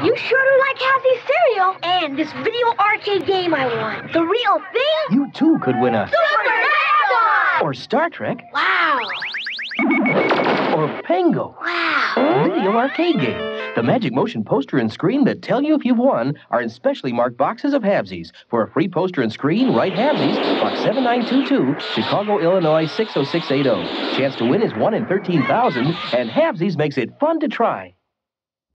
You sure do like Halfsies cereal. And this video arcade game I won. The real thing? You too could win a Super Zaxxon! or Star Trek. Wow. Or Pango. Wow. Video arcade game. The Magic Motion poster and screen that tell you if you've won are in specially marked boxes of Halfsies. For a free poster and screen, write Halfsies, Box 7922, Chicago, Illinois 60680. Chance to win is 1 in 13,000, and Halfsies makes it fun to try.